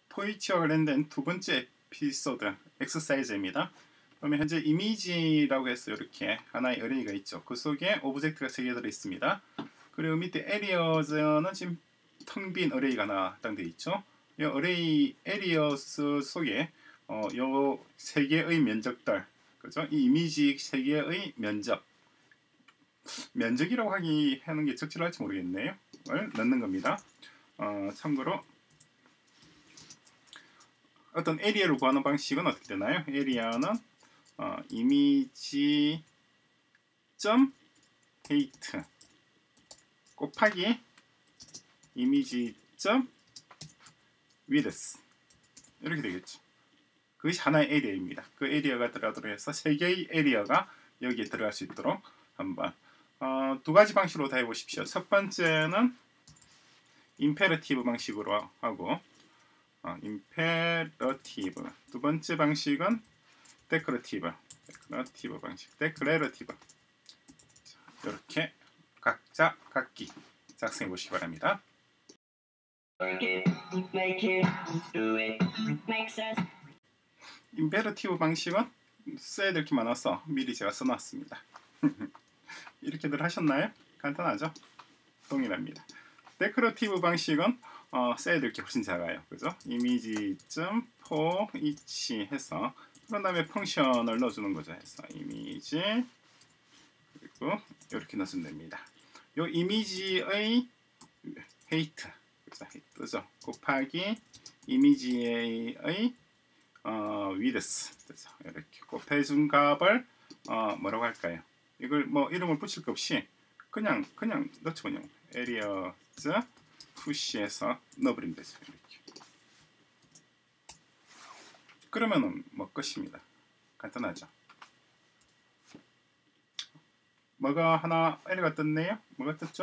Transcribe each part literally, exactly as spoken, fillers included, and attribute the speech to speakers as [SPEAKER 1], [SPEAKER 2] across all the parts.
[SPEAKER 1] 포이치와 관련된 두 번째 에피소드 엑서사이즈입니다. 그러면 현재 이미지라고 해서 이렇게 하나의 어레이가 있죠. 그 속에 오브젝트가 세 개 들어 있습니다. 그리고 밑에 에리어즈는 지금 텅 빈 어레이가 하나 해당되어 있죠. 이 어레이 에리어스 속에 어, 요 세 개의 면적들, 그죠? 이 이미지 세 개의 면적, 면적이라고 하기 하는 게 적절할지 모르겠네요. 을 넣는 겁니다. 어, 참고로 어떤 에리어를 구하는 방식은 어떻게 되나요? 에리어는 어, 이미지 점 헤이트 곱하기 이미지 점 위드스 이렇게 되겠죠. 그것이 하나의 에리어입니다. 그 에리어가 들어가도록 해서 세 개의 에리어가 여기에 들어갈 수 있도록 한번 어, 두 가지 방식으로 다 해보십시오. 첫 번째는 임페러티브 방식으로 하고 어, 임페러티브 두 번째 방식은 데크러티브 데크러티브 방식 데크레러티브 이렇게 각자 각기 작성해 보시기 바랍니다. 임페러티브 방식은 써야 될 게 많아서 미리 제가 써놨습니다. 이렇게들 하셨나요? 간단하죠? 동일합니다. 데크러티브 방식은 어, 써야 될 게 훨씬 작아요. 그죠? 이미지 점 포 이치 해서 그런 다음에 펑션을 넣어주는 거죠. 해서 이미지 그리고 이렇게 넣어주면 됩니다. 요 이미지의 헤이트 그죠? 헤이트죠? 곱하기 이미지의 어, 위드스 그죠? 이렇게 곱해준 값을 어, 뭐라고 할까요? 이걸 뭐 이름을 붙일 것 없이 그냥 그냥 넣죠. 그냥 에리어즈 푸시해서 넣어버리면 되죠. 이렇게. 그러면은 뭐 끝입니다. 간단하죠. 뭐가 하나 에러가 떴네요. 뭐가 떴죠?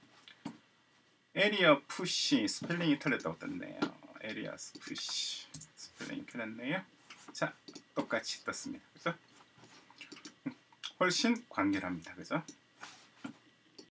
[SPEAKER 1] 에리어 푸시 스펠링이 틀렸다고 떴네요. 에리어스 푸시 스펠링이 틀렸네요. 자, 똑같이 떴습니다. 그죠? 훨씬 간결합니다. 그죠?